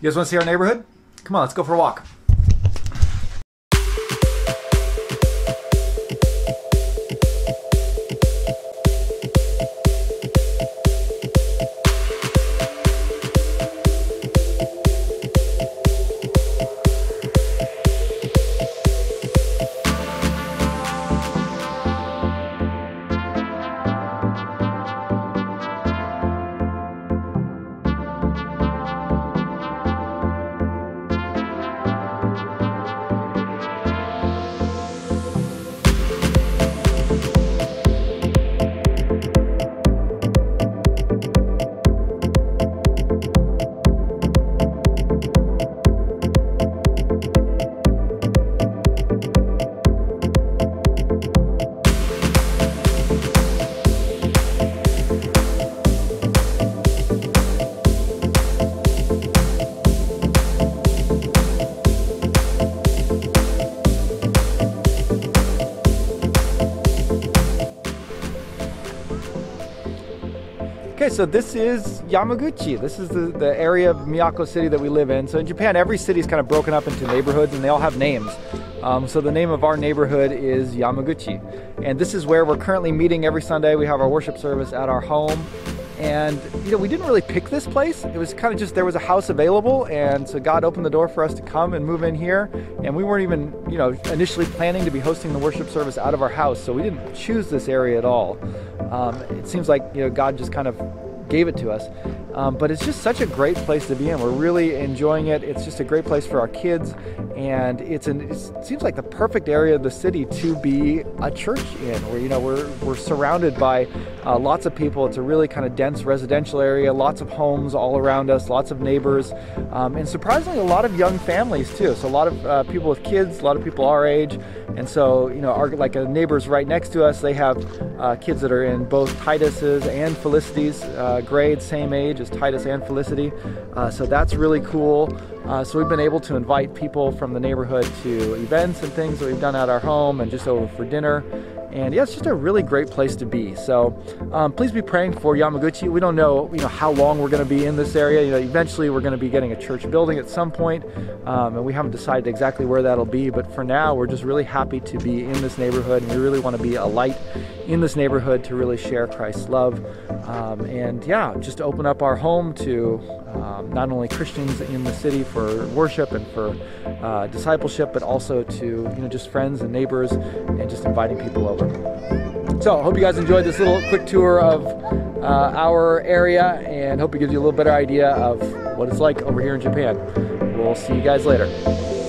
You guys want to see our neighborhood? Come on, let's go for a walk. Okay, so this is Yamaguchi. This is the area of Miyako City that we live in. So in Japan, every city is kind of broken up into neighborhoods and they all have names. So the name of our neighborhood is Yamaguchi. And this is where we're currently meeting every Sunday. We have our worship service at our home. And, you know, we didn't really pick this place. It was kind of just, there was a house available. And so God opened the door for us to come and move in here. And we weren't even, you know, initially planning to be hosting the worship service out of our house. So we didn't choose this area at all. It seems like, you know, God just kind of gave it to us. But it's just such a great place to be in. We're really enjoying it. It's just a great place for our kids. And it seems like the perfect area of the city to be a church in, where, you know, we're surrounded by lots of people. It's a really kind of dense residential area, lots of homes all around us, lots of neighbors, and surprisingly a lot of young families too. So a lot of people with kids, a lot of people our age. And so, you know, our neighbors right next to us, they have kids that are in both Titus's and Felicity's grades, same age as Titus and Felicity. So that's really cool. So we've been able to invite people from the neighborhood to events and things that we've done at our home and just over for dinner. And yeah, it's just a really great place to be. So please be praying for Yamaguchi. We don't know, how long we're going to be in this area. Eventually we're going to be getting a church building at some point, and we haven't decided exactly where that'll be. But for now, we're just really happy to be in this neighborhood, and we really want to be a light in this neighborhood to really share Christ's love, and yeah, just open up our home to not only Christians in the city for worship and for discipleship, but also to just friends and neighbors, and just inviting people over. So I hope you guys enjoyed this little quick tour of our area, and hope it gives you a little better idea of what it's like over here in Japan. We'll see you guys later.